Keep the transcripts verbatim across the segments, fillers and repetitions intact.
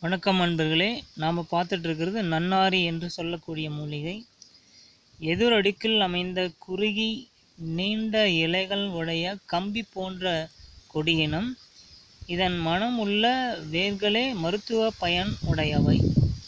வணக்கம் நண்பர்களே, நாம் பார்த்துட்டு இருக்கிறது நன்னாரி என்று சொல்லக்கூடிய மூலிகை. எதிரடுக்கில் அமைந்த குறுகி நீண்ட இலைகள் உடைய கம்பி போன்ற கொடியினம். இதன் மனம் உள்ள வேர்களே மருத்துவ பயன் உடையவை.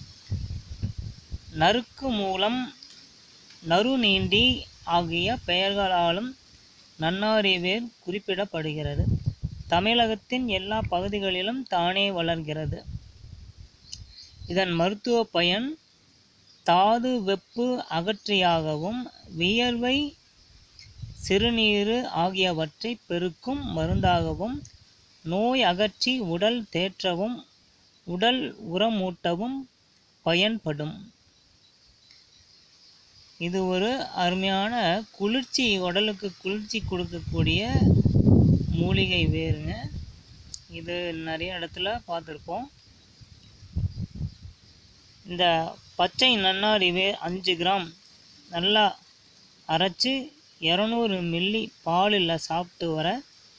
நறுக்கு மூலம், நறுநீண்டி ஆகிய பெயர்களாலும் நன்னாரி வேர் குறிப்பிடப்படுகிறது. தமிழகத்தின் எல்லா பகுதிகளிலும் தானே வளர்கிறது. இதன் மருத்துவ பயன் தாது வெப்பு அகற்றியாகவும் வியர்வை சிறுநீர் ஆகியவற்றை பெருக்கும் மருந்தாகவும் நோய் அகற்றி உடல் தேற்றவும் உடல் உரமூட்டவும் பயன்படும். இது ஒரு அருமையான குளிர்ச்சி, உடலுக்கு குளிர்ச்சி கொடுக்கக்கூடிய மூலிகை வேருங்க. இது நிறைய இடத்துல பார்த்துருப்போம். இந்த பச்சை நன்னாரி வேர் அஞ்சு கிராம் நல்லா அரைச்சி இரநூறு மில்லி பாலில் சாப்பிட்டு வர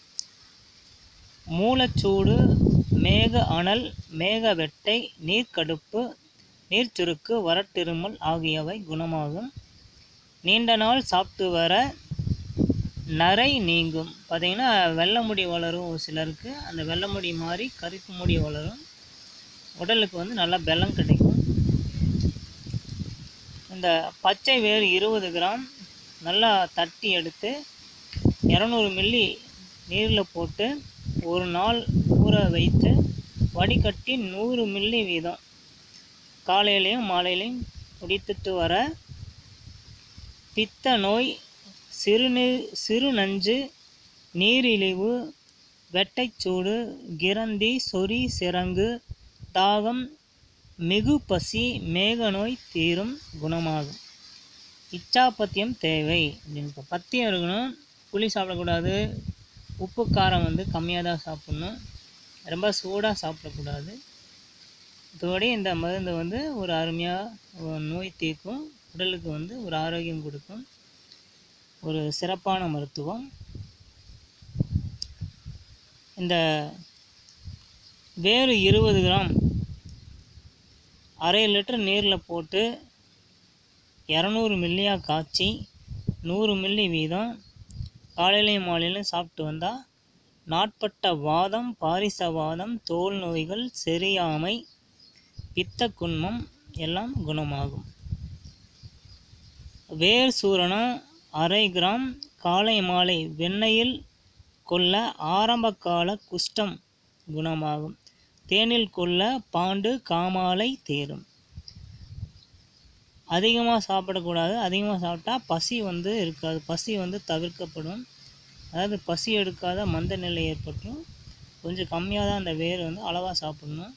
மூலச்சூடு, மேக அனல், மேக வெட்டை, நீர்க்கடுப்பு, நீர்ச்சுருக்கு, வறட்டிருமல் ஆகியவை குணமாகும். நீண்ட நாள் சாப்பிட்டு வர நரை நீங்கும். பார்த்திங்கன்னா வெள்ளை முடி வளரும். ஒரு சிலருக்கு அந்த வெள்ளை முடி மாதிரி கருப்பு முடி வளரும். உடலுக்கு வந்து நல்லா பலம் கிடைக்கும். இந்த பச்சை வேர் இருபது கிராம் நல்லா தட்டி எடுத்து இரநூறு மில்லி நீரில் போட்டு ஒரு நாள் ஊற வைத்து வடிகட்டி நூறு மில்லி வீதம் காலையிலையும் மாலையிலையும் குடித்துட்டு வர பித்த நோய், சிறுநீர் சிறு நஞ்சு, நீரிழிவு, வெட்டைச்சூடு, கிரந்தி, சொறி, சிரங்கு, தாகம், மிகு பசி, மேக நோய் தீரும், குணமாகும். இச்சாப்பத்தியம் தேவை அப்படின்னு பத்தியம் இருக்கணும். புளி சாப்பிடக்கூடாது. உப்பு காரம் வந்து கம்மியாக தான் சாப்பிட்ணும். ரொம்ப சூடாக சாப்பிடக்கூடாது. இதோடய இந்த மருந்து வந்து ஒரு அருமையாக நோய் தீர்க்கும். உடலுக்கு வந்து ஒரு ஆரோக்கியம் கொடுக்கும். ஒரு சிறப்பான மருத்துவம். இந்த வேறு இருபது கிராம் அரை லிட்டர் நீரில் போட்டு இரநூறு மில்லியாக காய்ச்சி நூறு மில்லி வீதம் காலையிலையும் மாலையிலையும் சாப்பிட்டு வந்தால் நாட்பட்ட வாதம், பாரிசவாதம், தோல் நோய்கள், செரியாமை, பித்த குன்மம் எல்லாம் குணமாகும். வேர் சூரணம் அரை கிராம் காலை மாலை வெண்ணெயில் கொள்ள ஆரம்பகால குஷ்டம் குணமாகும். தேனில் கொள்ள பாண்டு, காமாலை தீரும். அதிகமாக சாப்பிடக்கூடாது. அதிகமாக சாப்பிட்டா பசி வந்து இருக்காது. பசி வந்து தவிர்க்கப்படும். அதாவது பசி எடுக்காத மந்த நிலை ஏற்பட்டும். கொஞ்சம் கம்மியாக தான் அந்த வேர் வந்து அளவாக சாப்பிடணும்.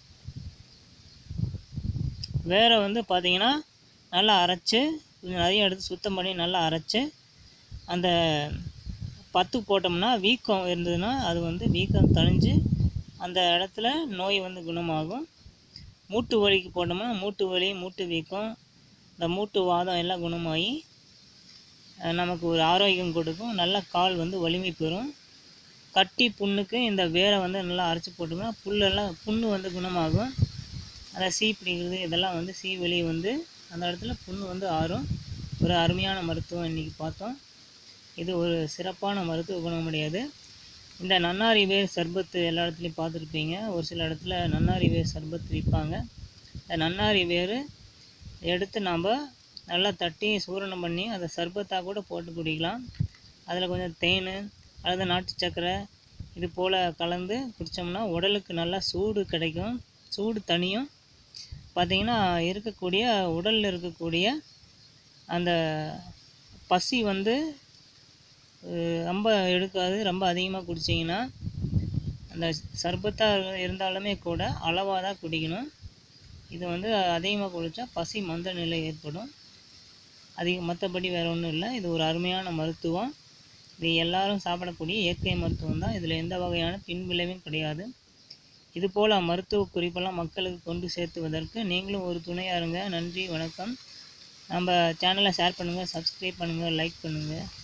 வேரை வந்து பார்த்திங்கன்னா நல்லா அரைச்சி கொஞ்சம் நிறைய எடுத்து சுத்தம் பண்ணி நல்லா அரைச்சி அந்த பத்து போட்டோம்னா வீக்கம் இருந்ததுன்னா அது வந்து வீக்கம் தணிஞ்சு அந்த இடத்துல நோய் வந்து குணமாகும். மூட்டு வலிக்கு போட்டோம்னா மூட்டு வலி, மூட்டு வீக்கம், இந்த மூட்டு வாதம் எல்லாம் குணமாகி நமக்கு ஒரு ஆரோக்கியம் கொடுக்கும். நல்லா கால் வந்து வலிமை பெறும். கட்டி புண்ணுக்கு இந்த வேரை வந்து நல்லா அரைச்சி போட்டோம்னா புல்லெல்லாம் புண்ணு வந்து குணமாகும். அதை சீ பிடிக்கிறது இதெல்லாம் வந்து சீ வெளி வந்து அந்த இடத்துல புண்ணு வந்து ஆறும். ஒரு அருமையான மருத்துவம் இன்றைக்கி பார்த்தோம். இது ஒரு சிறப்பான மருத்துவ குணமுடையது. இந்த நன்னாரி வேர் சர்பத்து எல்லா இடத்துலையும் பார்த்துருப்பீங்க. ஒரு சில இடத்துல நன்னாரி வேர் சர்பத்து விற்பாங்க. இந்த நன்னாரி வேர் எடுத்து நாம் நல்லா தட்டி சூரணம் பண்ணி அதை சர்பத்தாக கூட போட்டு குடிக்கலாம். அதில் கொஞ்சம் தேன் அல்லது நாட்டு சர்க்கரை இது போல் கலந்து குடித்தோம்னா உடலுக்கு நல்லா சூடு கிடைக்கும். சூடு தனியும். பார்த்திங்கன்னா இருக்கக்கூடிய உடலில் இருக்கக்கூடிய அந்த பசி வந்து ரொம்ப எடுக்காது. ரொம்ப அதிகமாக குடிச்சிங்கன்னா அந்த சர்பத்தாக இருந்தாலுமே கூட அளவாக தான் குடிக்கணும். இது வந்து அதிகமாக குடித்தா பசி மந்த நிலை ஏற்படும். அதிக மற்றபடி வேறு ஒன்றும் இல்லை. இது ஒரு அருமையான மருத்துவம். இது எல்லாரும் சாப்பிடக்கூடிய இயற்கை மருத்துவம் தான். இதில் எந்த வகையான பின்விளைவும் கிடையாது. இதுபோல் மருத்துவ குறிப்பெல்லாம் மக்களுக்கு கொண்டு சேர்த்துவதற்கு நீங்களும் ஒரு துணையாக இருங்க. நன்றி, வணக்கம். நம்ம சேனலை ஷேர் பண்ணுங்கள், சப்ஸ்கிரைப் பண்ணுங்கள், லைக் பண்ணுங்கள்.